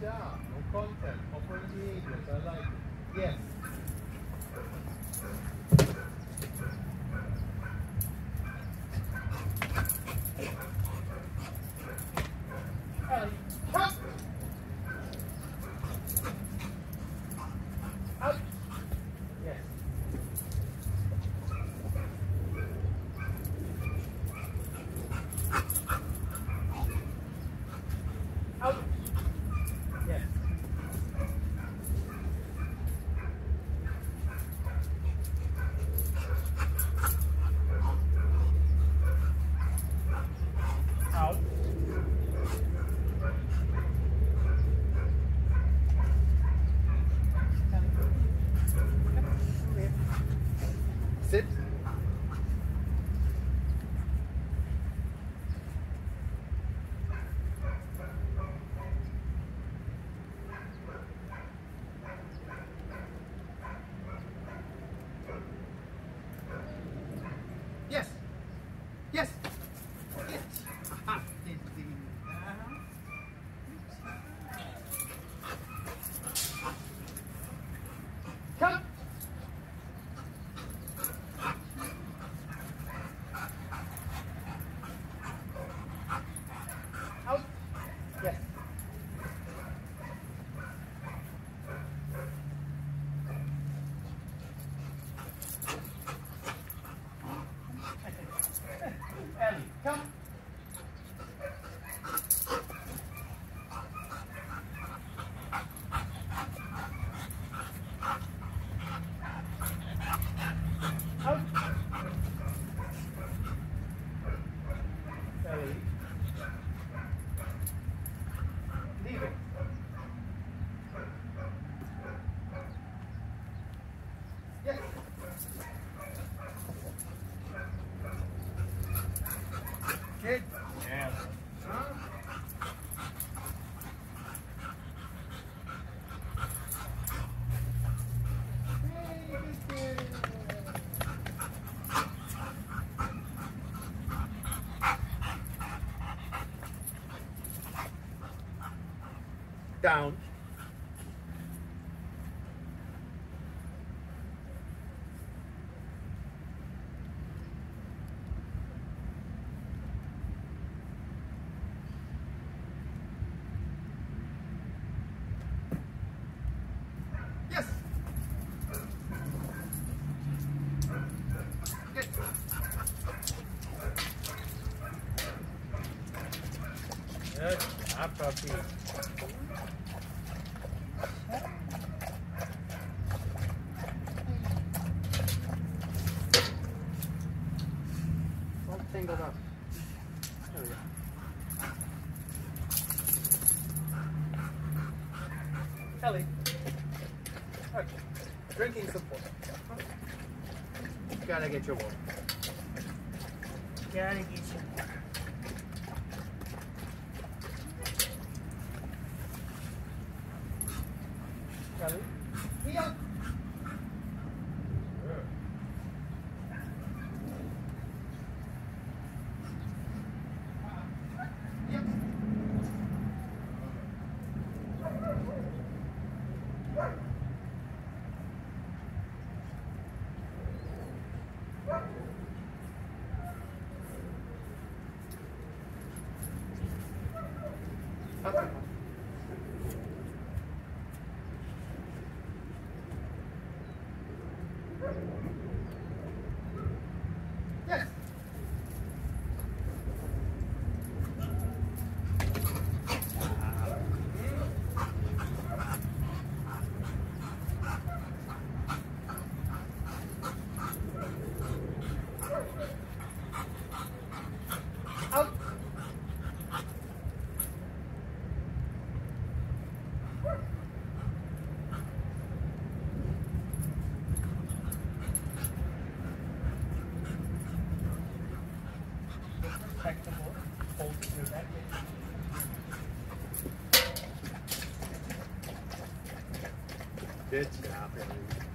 job. No content. Open behaviors. I like it. Yes. Ellie, come. Out. Yes. Out. Yes. Out. Sit. Yes. Yes. Yes. Aha. Come. Out. Yes. Ellie, come. Out. Ellie. Leave it. Yes. Good. Yeah. Huh? Hey, good kid. Down. Yes. Good. Good job, puppy. All tangled up. There we go. Ellie. Okay. Drinking support. Gotta get your water. Gotta get your water. Ellie. Here. Yep. Okay. Yes. Out. Respectable. Hold your back. Good job, Ellie.